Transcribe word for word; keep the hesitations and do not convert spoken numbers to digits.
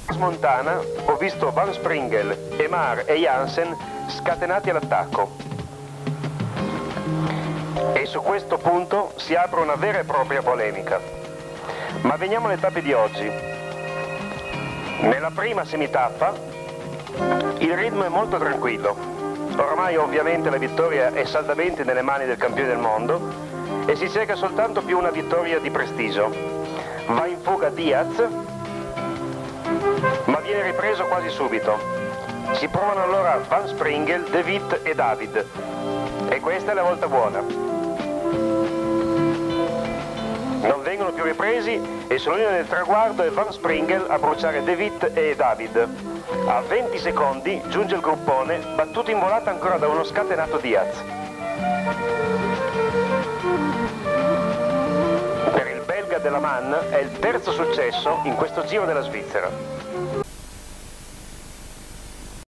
Montana ho visto Van Springel, Emar e Jansen scatenati all'attacco. E su questo punto si apre una vera e propria polemica. Ma veniamo alle tappe di oggi. Nella prima semitappa il ritmo è molto tranquillo. Ormai ovviamente la vittoria è saldamente nelle mani del campione del mondo e si cerca soltanto più una vittoria di prestigio. Va in fuga Diaz, ma viene ripreso quasi subito. Si provano allora Van Springel, De Witt e David. E questa è la volta buona. Non vengono più ripresi e sulla linea del traguardo è Van Springel a bruciare De Witt e David. A venti secondi giunge il gruppone, battuto in volata ancora da uno scatenato Diaz. Per il belga della Man è il terzo successo in questo Giro della Svizzera.